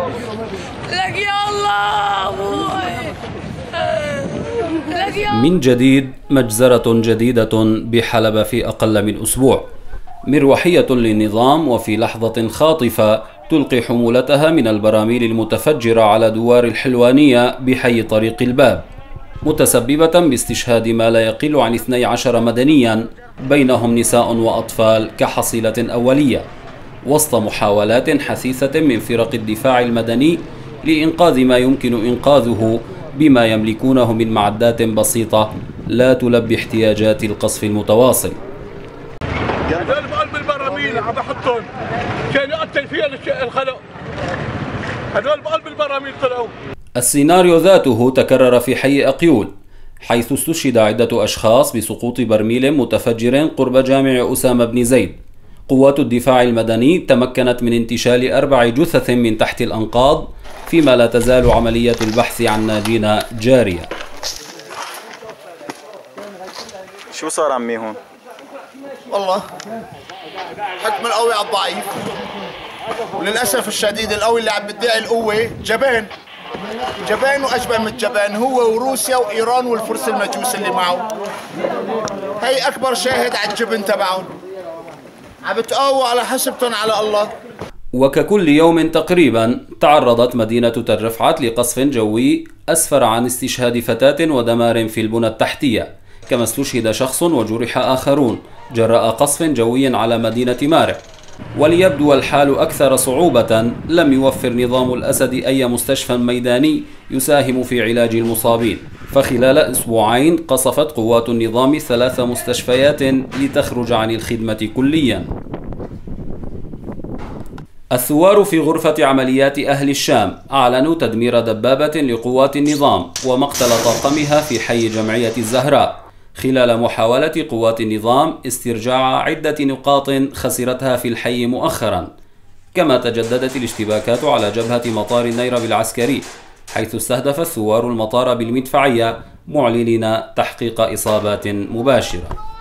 لك يا الله لك يا من جديد مجزرة جديدة بحلب في أقل من أسبوع، مروحية للنظام وفي لحظة خاطفة تلقي حمولتها من البراميل المتفجرة على دوار الحلوانية بحي طريق الباب، متسببة باستشهاد ما لا يقل عن 12 مدنيا بينهم نساء وأطفال كحصيلة أولية، وسط محاولات حثيثة من فرق الدفاع المدني لإنقاذ ما يمكن إنقاذه بما يملكونه من معدات بسيطة لا تلبي احتياجات القصف المتواصل. هذول بقلب البراميل عم بحطهم كان يقتل فيها الخلق، هذول بقلب البراميل طلعوا. السيناريو ذاته تكرر في حي أقيول، حيث استشهد عدة أشخاص بسقوط برميل متفجر قرب جامع أسامة بن زيد. قوات الدفاع المدني تمكنت من انتشال 4 جثث من تحت الأنقاض، فيما لا تزال عملية البحث عن ناجين جارية. شو صار عمي هون؟ والله حكم القوي على الضعيف، وللأسف الشديد القوي اللي عم بدعي القوة جبان وأجبن من الجبان، هو وروسيا وإيران والفرس المجوس اللي معه. هي أكبر شاهد على الجبن تبعهم، عم بتقاووا على حسبتهم على الله. وككل يوم تقريبا تعرضت مدينة تل رفعت لقصف جوي أسفر عن استشهاد فتاة ودمار في البنى التحتية، كما استشهد شخص وجرح آخرون جراء قصف جوي على مدينة مارع. وليبدو الحال أكثر صعوبة، لم يوفر نظام الأسد أي مستشفى ميداني يساهم في علاج المصابين، فخلال أسبوعين قصفت قوات النظام 3 مستشفيات لتخرج عن الخدمة كليا. الثوار في غرفة عمليات أهل الشام أعلنوا تدمير دبابة لقوات النظام ومقتل طاقمها في حي جمعية الزهراء، خلال محاولة قوات النظام استرجاع عدة نقاط خسرتها في الحي مؤخرا. كما تجددت الاشتباكات على جبهة مطار النيرب العسكري، حيث استهدف الثوار المطار بالمدفعية معلنين تحقيق إصابات مباشرة.